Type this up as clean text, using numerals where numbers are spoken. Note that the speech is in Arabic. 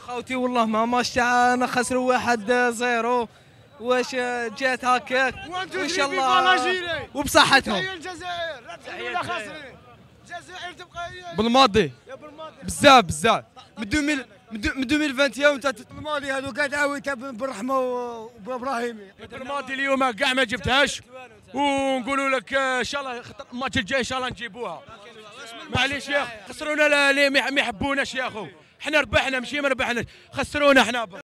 خوتي والله ما ماش تاع خسروا 1-0 واش جات هكاك وان شاء الله وبصحتهم. الجزائر خاسرين الجزائر تبقى بالماضي بزاف بزاف من 2021 وانت الماضي هذو قاعد عاود بالرحمه وبابراهيمي. الماضي اليوم كاع ما جبتهاش ونقولوا لك ان شاء الله الماتش الجاي ان شاء الله نجيبوها. معليش يا خسرونا، لا ما يحبوناش يا اخو، احنا ربحنا ماشي ما ربحناش، خسرونا احنا.